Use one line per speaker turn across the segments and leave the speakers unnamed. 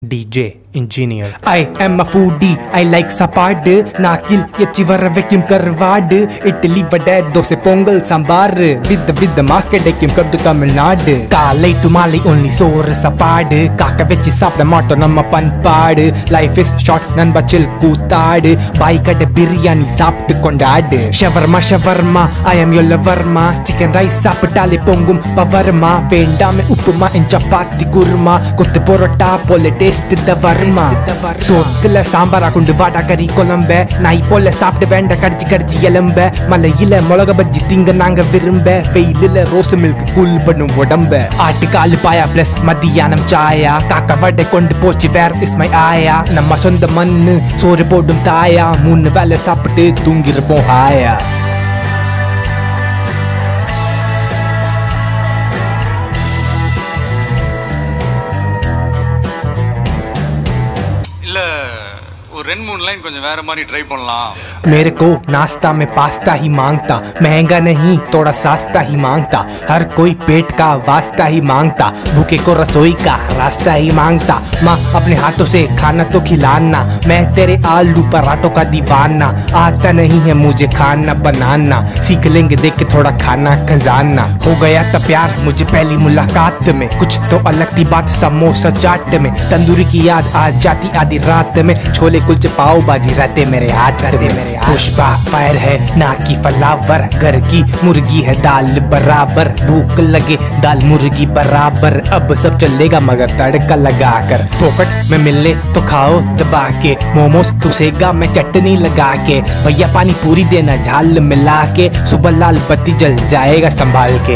DJ engineer. I am a foodie, I like சாப்பாடு நாக்கில் எச்சி வர வைக்கும் கருவாடு இட்லி வடை தோசை பொங்கல் சாம்பார் விதமா கிடைக்கும் கட்டு தமிழ்நாடு காலை டு மாலை ஒன்லி சோறு சாப்பாடு காக்க வச்சு சாப்பிட மாட்டோம் நம்ம பண்பாடு லைஃப் இஸ் ஷார்ட் நண்பா சில் கூத்தாடு பாய் கடை பிரியாணி சாப்பிட்டு கொண்டாடு shawarma I am your Varma chicken rice சாப்பிட்டாலே பொங்கும் பவர்மா வேண்டாமே உப்புமா என் சப்பாத்தி குருமா கொத்து பரோட்டா போல டேஸ்ட் தவறுமா சோத்துல சாம்பாரா கொண்டு வாடா கறி குழம்ப நாய் போல சாப்பிட்டு வேண்ட கடிச்சு எலும்ப மலையில மிளக பஜ்ஜி திங்க நாங்க விரும்ப வெயிலில் ரோஸ் மில்க் கூல் பண்ணும் உடம்ப ஆட்டுக்காலு பாயா பிளஸ் மத்தியானம் சாயா காக்க வடை கொண்டு போச்சு வேற இஸ்மை ஆயா நம்ம சொந்த மண்ணு சோறு போடும் தாயா 3 வேளை சாப்பிட்டு தூங்கிருப்போம் ஹாயா
ஒரு 2-3 लाइन கொஞ்சம் வேற மாதிரி ட்ரை பண்ணலாம்
मेरे को नाश्ता में पास्ता ही मांगता महंगा नहीं थोड़ा सस्ता ही मांगता हर कोई पेट का वास्ता ही मांगता भूखे को रसोई का रास्ता ही मांगता माँ अपने हाथों से खाना तो खिलाना मैं तेरे आलू पराठों का दीवाना आता नहीं है मुझे खाना बनाना सीख लेंगे देख के थोड़ा खाना खजाना हो गया था प्यार मुझे पहली मुलाकात में कुछ तो अलग थी बात समोसा चाट में तंदूरी की याद आ जाती आधी रात में छोले कुलचे पाव बाजी रहते मेरे हाथ रहते मेरे पुष्पा फायर है ना की फ्लावर घर की मुर्गी है दाल बराबर भूख लगे दाल मुर्गी बराबर अब सब चलेगा मगर तड़का लगा कर फोकट में मिले तो खाओ दबा के मोमोज तुसेगा मैं चटनी लगा के भैया पानी पूरी देना झाल मिला के सुबह लाल बत्ती जल जाएगा संभाल के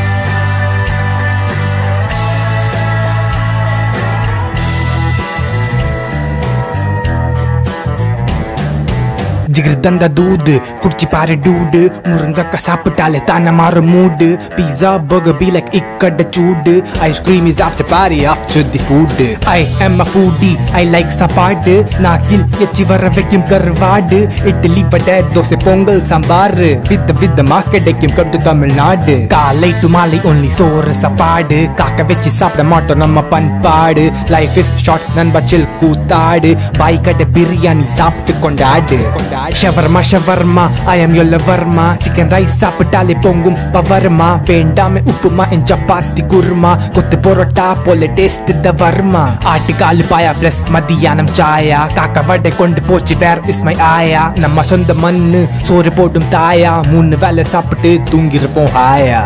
जिगर दंदा दूध कुर्ची पारे डूड मुरंगा का साप डाले ताना मार mood pizza burger be like ikkada चूड ice cream is after party after the food I am a foodie I like சாப்பாடு நாக்கில் எச்சி வர வைக்கும் கருவாடு இட்லி வடை தோசை பொங்கல் சாம்பார் விதமா கிடைக்கும் கட்டு தமிழ்நாடு காலை டு மாலை ஒன்லி சோறு சாப்பாடு காக்க வச்சு சாப்பிட மாட்டோம் நம்ம பண்பாடு லைஃப் இஸ் ஷார்ட் நண்பா சில் கூத்தாடு பாய் கடை பிரியாணி சாப்பிட்டு கொண்டாடு shawarma I am your Varma chicken rice சாப்பிட்டாலே பொங்கும் பவர்மா வேண்டாமே உப்புமா என் சப்பாத்தி குருமா கொத்து பரோட்டா போல டேஸ்ட் தவறுமா ஆட்டுக்காலு பாயா பிளஸ் மத்தியானம் சாயா காக்க வடை கொண்டு போச்சு வேற இஸ்மை ஆயா நம்ம சொந்த மண்ணு சோறு போடும் தாயா 3 வேளை சாப்பிட்டு தூங்கிருப்போம் ஹாயா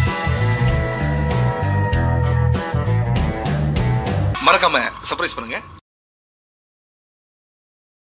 மறக்காம சர்ப்ரைஸ் பண்ணுங்க